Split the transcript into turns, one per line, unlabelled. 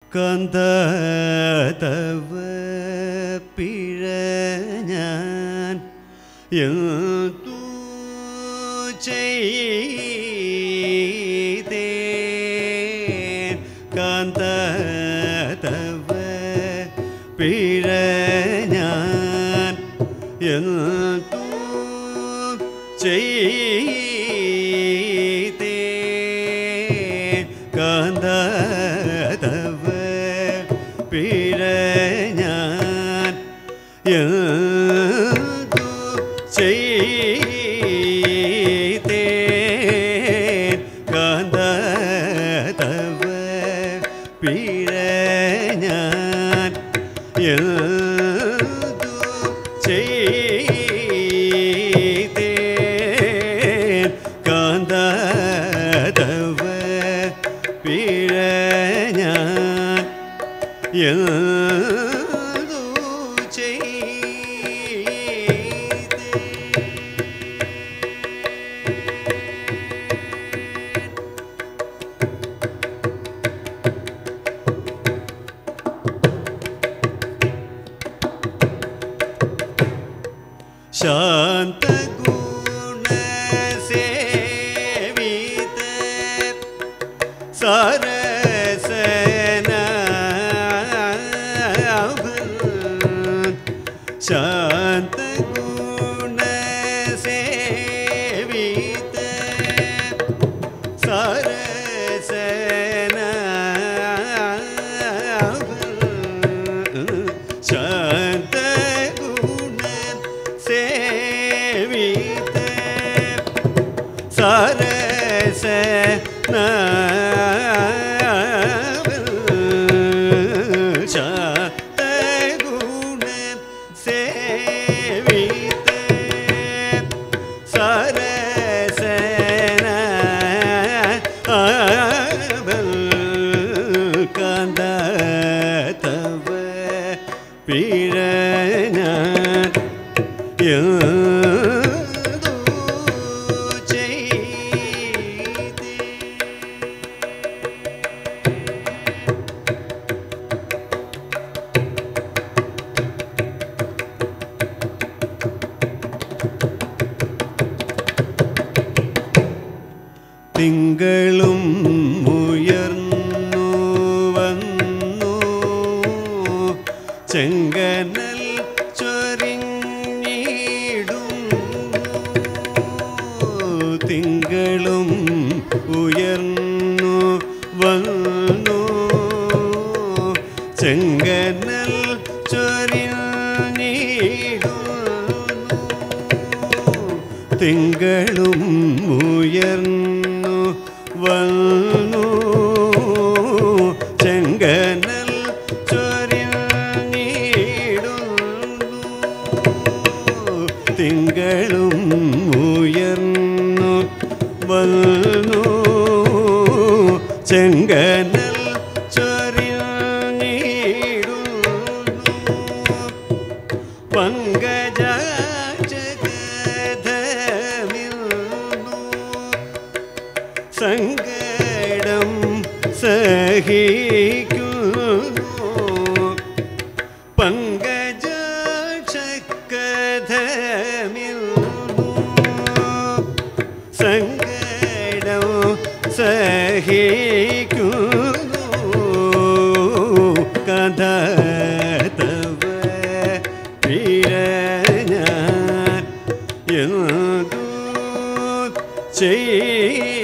കാന്തതവ പിഴ ഞാൻ എന്തു ചെയ്തേൻ കാന്തതവ പിഴ ഞാൻ എന്തു ചെയ്തേൻ കാന്തതവ പിഴ ഞാൻ എന്തു ചെയ്തേൻ കാന്തതവ പിഴ ഞാൻ എന്തു ചെയ്തേൻ കാന്തതവ പിഴ ഞാൻ എന്തു ശാന്തഗുണസേവിത സരസനാഭ ശാന്തഗുണസേവിത സരസനാഭ ശാന്തഗുണസേവിത സരസനാഭ ശാന്തഗുണസേവിത സരസനാഭ കാന്തതവ പിഴ ഞാൻ എന്തു ചെയ്തേ തിങ്കളും ഉയർന്നു വന്നു ചെങ്കനൽ ചൊരിഞ്ഞിടുന്നു തിങ്കളും ഉയർന്നു വന്നു ചെങ്കനൽ ചൊരിഞ്ഞിടുന്നു തിങ്കളും ഉയർന്നു വന്നു ചെങ്കനൽ ചൊരിഞ്ഞിടുന്നു തിങ്കളും ഉയർന്നു വന്നു ചെങ്കനൽ ചൊരിഞ്ഞിടുന്നു പങ്കജഗധമിന്നു സങ്കടം സഹിക്കുന്നു പങ്കജഗധമിന്നു സങ്കടം സഹിക്കുന്നു കാന്തതവ പിഴ ഞാൻ എന്തു ചെയ്തേൻ